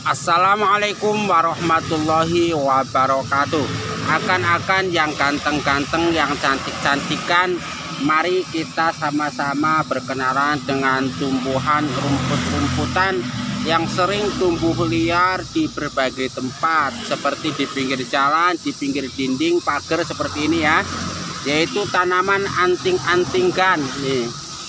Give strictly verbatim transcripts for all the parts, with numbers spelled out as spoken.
Assalamualaikum warahmatullahi wabarakatuh. Akan-akan yang ganteng-ganteng, yang cantik-cantikan, mari kita sama-sama berkenalan dengan tumbuhan rumput-rumputan yang sering tumbuh liar di berbagai tempat, seperti di pinggir jalan, di pinggir dinding, pagar seperti ini ya, yaitu tanaman anting-antingkan nih.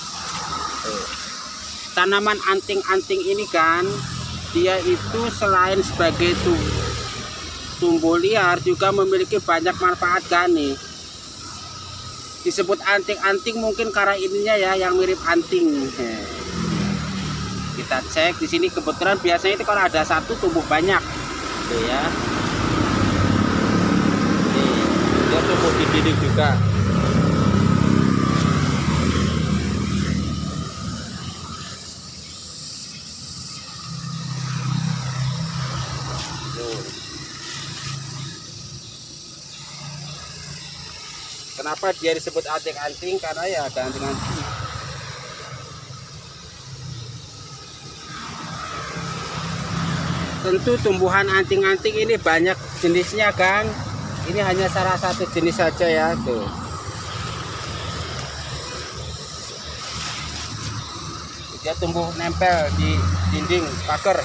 Tanaman anting-anting ini kan dia itu selain sebagai tumbuh liar juga memiliki banyak manfaat kan nih. Disebut anting-anting mungkin karena ininya ya yang mirip anting. Kita cek di sini, kebetulan biasanya itu kalau ada satu tumbuh banyak. Tuh ya. Nih, dia tumbuh di dinding juga. Kenapa dia disebut anting-anting? Karena ya ada anting-anting. Tentu tumbuhan anting-anting ini banyak jenisnya kan. Ini hanya salah satu jenis saja ya tuh. Dia tumbuh nempel di dinding pagar.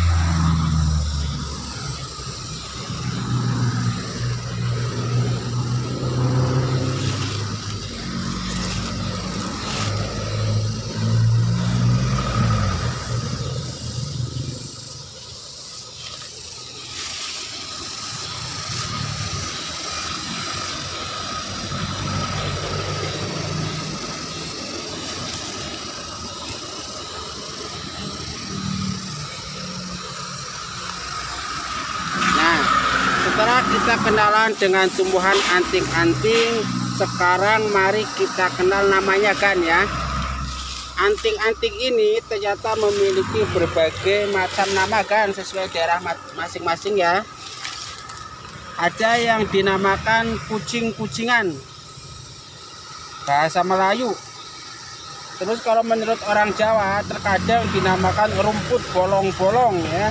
Setelah kita kenalan dengan tumbuhan anting-anting, sekarang mari kita kenal namanya kan ya. Anting-anting ini ternyata memiliki berbagai macam nama kan, sesuai daerah masing-masing ya. Ada yang dinamakan kucing-kucingan, bahasa Melayu. Terus kalau menurut orang Jawa terkadang dinamakan rumput bolong-bolong ya.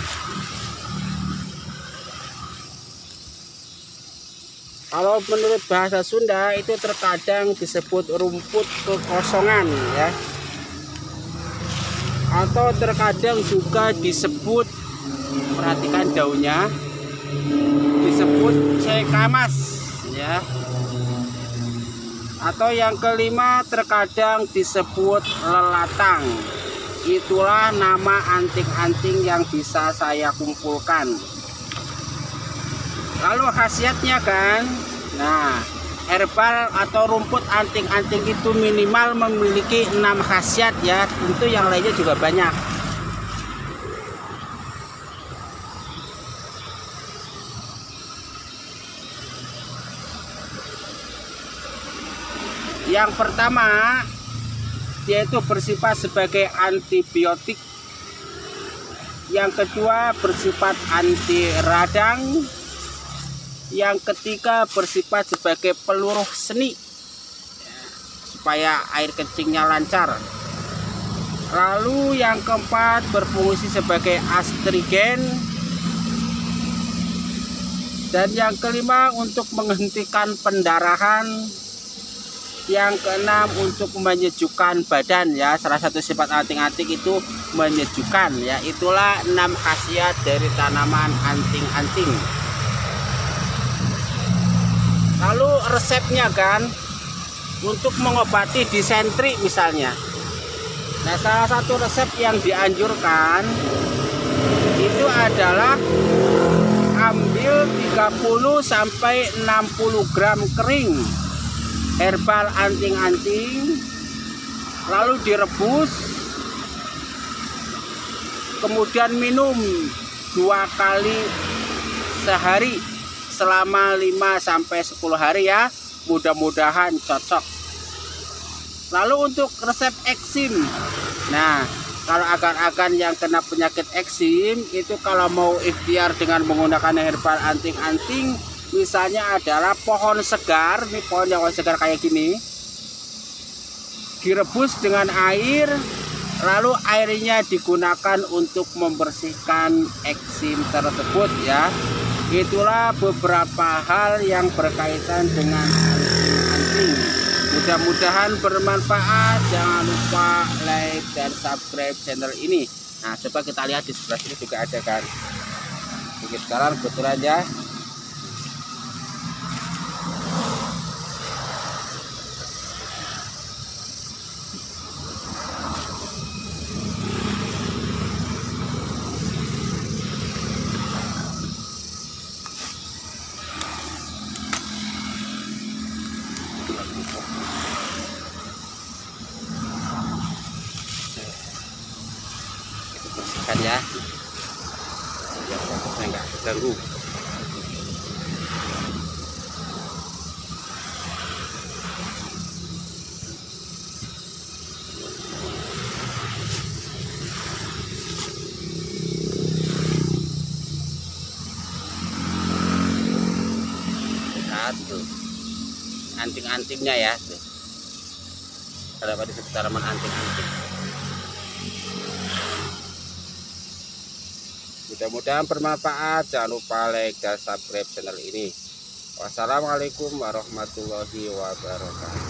Kalau menurut bahasa Sunda itu terkadang disebut rumput kekosongan ya. Atau terkadang juga disebut, perhatikan daunnya, disebut cekamas ya. Atau yang kelima terkadang disebut lelatang. Itulah nama anting-anting yang bisa saya kumpulkan. Lalu khasiatnya kan, nah herbal atau rumput anting-anting itu minimal memiliki enam khasiat ya. Tentu yang lainnya juga banyak. Yang pertama, yaitu bersifat sebagai antibiotik. Yang kedua bersifat anti radang. Yang ketiga bersifat sebagai peluruh seni supaya air kencingnya lancar. Lalu yang keempat berfungsi sebagai astrigen. Dan yang kelima untuk menghentikan pendarahan. Yang keenam untuk menyejukkan badan ya. Salah satu sifat anting-anting itu menyejukkan ya. Itulah enam khasiat dari tanaman anting-anting. Lalu resepnya kan untuk mengobati disentri misalnya. Nah, salah satu resep yang dianjurkan itu adalah ambil tiga puluh sampai enam puluh gram kering herbal anting-anting, lalu direbus, kemudian minum dua kali sehari selama lima sampai sepuluh hari ya. Mudah-mudahan cocok. Lalu untuk resep eksim, nah kalau akan-akan yang kena penyakit eksim itu kalau mau ikhtiar dengan menggunakan herbal anting-anting, misalnya adalah pohon segar. Ini pohon yang segar kayak gini, direbus dengan air, lalu airnya digunakan untuk membersihkan eksim tersebut ya. Itulah beberapa hal yang berkaitan dengan anjing-anjing. Mudah-mudahan bermanfaat. Jangan lupa like dan subscribe channel ini. Nah, coba kita lihat di sebelah sini juga ada kan. Oke, sekarang kebetulan ya. Kita bersihkan ya, biar fokusnya nggak terganggu. Tuh anting-antingnya ya, tuh ada apa di sekitar anting-anting. Mudah-mudahan bermanfaat. Jangan lupa like dan subscribe channel ini. Wassalamualaikum warahmatullahi wabarakatuh.